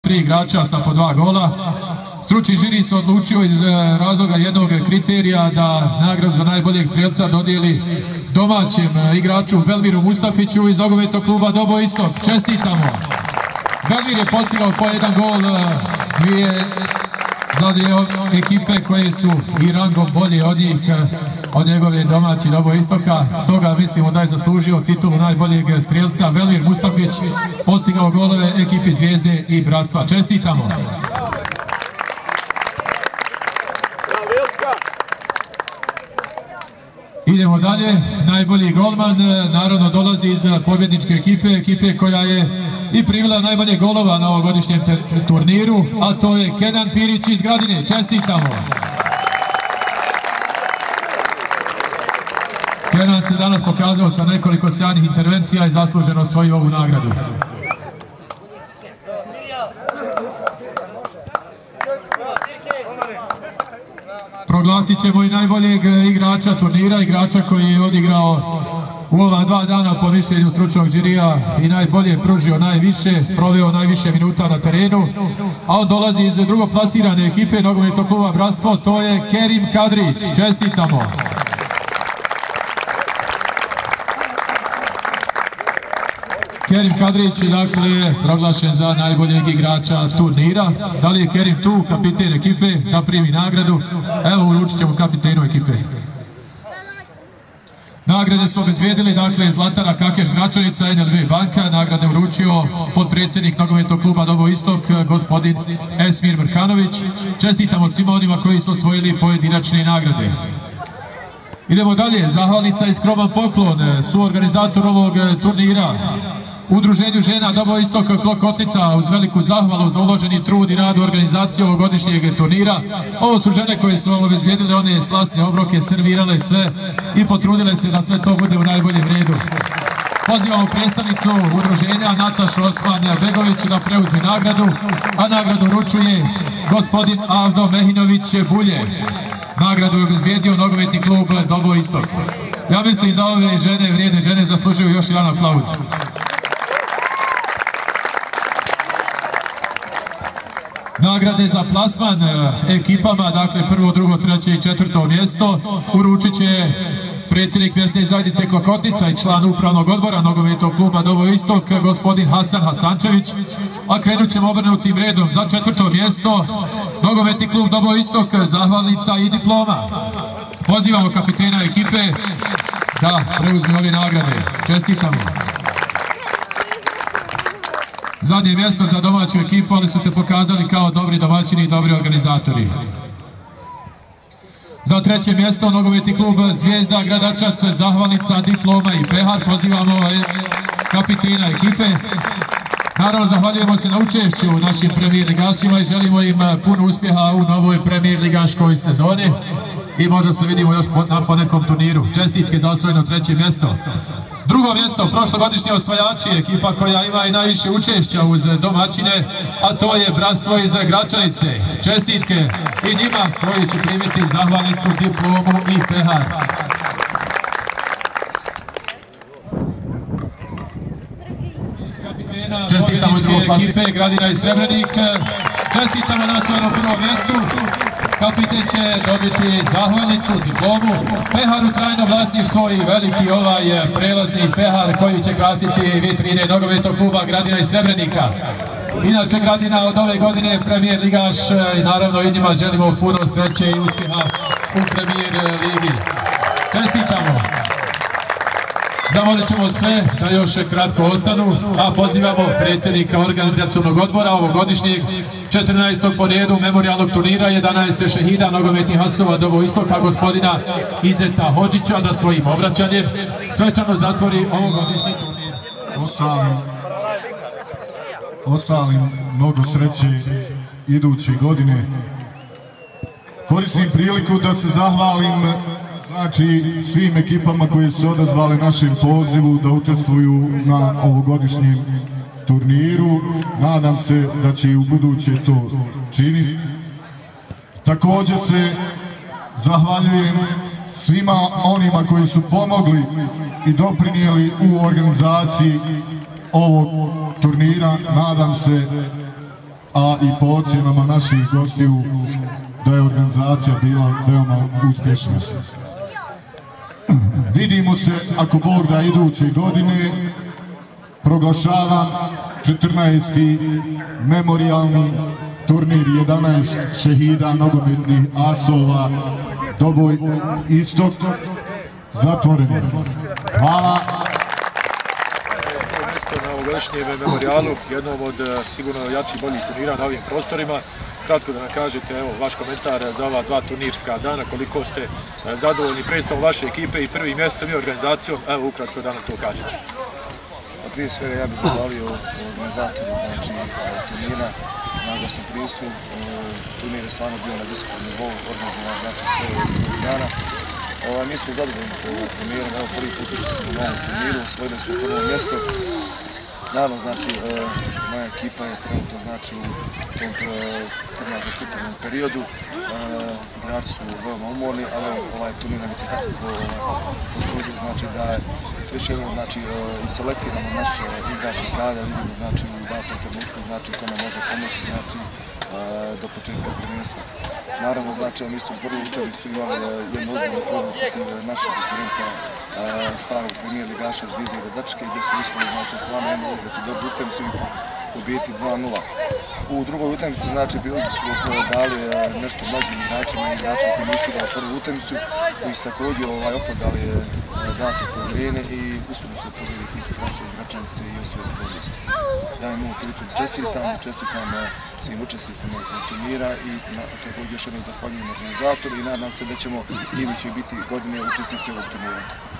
3 igrača sa po 2 gola. Stručni žiri se odlučio iz razloga jednog kriterija da nagradu za najboljeg strelca dodijeli domaćem igraču Velmiru Mustafiću iz nogometnog kluba Dobo Istok. Čestitamo! Velmir je postigao po 1 gol, za ekipe koje su i rangom bolje od njih, od njegove domaći Dobo Istoka. Stoga mislimo da je zaslužio titulu najboljeg strelca. Velmir Mustafić postigao golove ekipi Zvijezde i Bratstva. Čestitamo! Idemo dalje, najbolji golman naravno dolazi iz pobjedničke ekipe koja je i primila najmanje golova na ovogodišnjem turniru, a to je Kenan Pirić iz Gradine. Čestitamo! Kenan se danas pokazao sa nekoliko sjajnih intervencija i zasluženo osvojio ovu nagradu. Proglasit ćemo i najboljeg igrača turnira, igrača koji je odigrao u ova 2 dana po mišljenju stručnog žirija i najbolje pružio najviše, proveo najviše minuta na terenu, a on dolazi iz drugoplasirane ekipe nogometnog kluba Bratstvo, to je Kerim Kadrić. Čestitamo! Kerim Kadrić je dakle proglašen za najboljeg igrača turnira. Da li je Kerim tu, kapiten ekipe, da primi nagradu? Evo, uručit ćemo kapitenu ekipe. Nagrade su obezbijedili, dakle, Zlatara Kakeš Gračanica, NLB banka. Nagrade uručio potpredsjednik nogometnog kluba Dobo Istok, gospodin Esmir Mrkanović. Čestitamo svima onima koji su osvojili pojedinačne nagrade. Idemo dalje, zahvalnica i skroman poklon suorganizator ovog turnira, Udruženju žena Dobo Istok Klokotnica, uz veliku zahvalu za uloženi trud i rad u organizaciji ovogodišnjeg turnira. Ovo su žene koje su obezbijedile one slasne obroke, servirale sve i potrudile se da sve to bude u najboljem redu. Pozivamo predstavnicu udruženja Natašu Osman Begović da preuzme nagradu, a nagradu uručuje gospodin Avdo Mehinović Bulje. Nagradu je obezbijedio nogometni klub Dobo Istok. Ja mislim da ove žene, vrijedne žene, zaslužuju još jedan aplauz. Nagrade za plasman ekipama, dakle prvo, drugo, treće i četvrto mjesto, uručit će predsjednik mjesne zajednice Klokotnica i član upravnog odbora nogometnog kluba Dobo Istok, gospodin Hasan Hasančević, a krenut ćemo obrnutim redom. Za 4. mjesto nogometni klub Dobo Istok, zahvalnica i diploma. Pozivamo kapitena ekipe da preuzme ove nagrade. Čestitamo. Zadnje mjesto za domaću ekipu, ali su se pokazali kao dobri domaćini i dobri organizatori. Za 3. mjesto nogometni klub Zvijezda Gradačac, zahvalnica, diploma i pehar. Pozivamo kapitena ekipe. Naravno, zahvaljujemo se na učešću našim premijer ligašima i želimo im puno uspjeha u novoj premijer ligaškoj sezoni i možda se vidimo još po nekom turniru. Čestitke za osvojeno 3. mjesto. 2. mjesto, prošlogodišnji osvajači, ekipa koja ima i najviše učešća uz domaćine, a to je Bratstvo iz Gračanice. Čestitke i njima koji će primiti zahvalnicu, diplomu i pehar. Čestitamo ekipe Gradina i Srebrenik. Čestitamo na osvojenom 1. mjestu. Kapiten će dobiti zahvalnicu, diplomu, pehar u trajno vlasništvo i veliki prelazni pehar koji će krasiti vitrine nogometnog kluba Gradina i Srebrenika. Inače, Gradina od ove godine premijer ligaš i naravno i njima želimo puno sreće i uspjeha u premijer ligi. Čestitamo! Zamolit ćemo sve da još kratko ostanu, a pozivamo predsjednika organizacionog odbora ovogodišnjeg 14. po redu memorijalnog turnira 11. šehida nogometnih asova Dobo Istoka, gospodina Izeta Hodžića, da svojim obraćanjem svečano zatvori ovogodišnji turnir. Ostalim mnogo sreće iduće godine. Koristim priliku da se zahvalim svim ekipama koje su odazvali našem pozivu da učestvuju na ovogodišnjem turniru. Nadam se da će i u buduće to činiti. Također se zahvaljujem svima onima koji su pomogli i doprinijeli u organizaciji ovog turnira. Nadam se a i po ocjenama naših gostiju da je organizacija bila veoma uspješna. Vidimo se, ako Bog da, iduće godine. Proglašavam 14. memorijalni turnir 11 šehida nogometnih asova Doboj Istok zatvoreni. Hvala. Na ovogodišnjem memorijalu, jednom od sigurno jačih boljih turnira na ovim prostorima. Kratko da nam kažete, evo, vaš komentar za ova dva turnirska dana, koliko ste zadovoljni predstavom vaše ekipe i prvim mjestom i organizacijom, evo ukratko da nam to kažete. Prije svega ja bih zahvalio organizatoru turnira na gostnom prisustvu. Turnir je stvarno bio na visokom nivou, organizovan sve ovih dana. Mi smo zadovoljni turnirom, evo prvi put učestvujemo u novom turniru, osvojili smo prvo mjesto. Naravno, znači, moja ekipa je trenutno u tom krvnatom pripremnom periodu. Igrači su veoma umorni, ali ovaj turnir nam je tako poslužio, znači da još jednom i selektiramo naše igrače kada, vidimo u datom trenutku ko nam može pomoći do početka prvenstva. Naravno, mi smo u prvu utakmicu imali jednu ozbiljnu probu protiv našeg konkurenta starog premijer ligaša Zvizije Gradačke, gdje smo uspjeli stvarno jednu odigrati dobru utakmicu i pobijeti 2-0. U drugoj utakmici bili smo dali nešto mlađim igračima i igračima koji nisu dali prvu utakmicu, koji su također opravdali dato povjerenje i uspjeli su pobjediti ekipu Prasove Gračanice i osvojiti prvo mjesto. Ja im ovom prilikom čestitam svim učesnicima turnira i također još jednom zahvaljujem organizatoru i nadam se da ćemo iduće biti godine učesnici ovog turnira.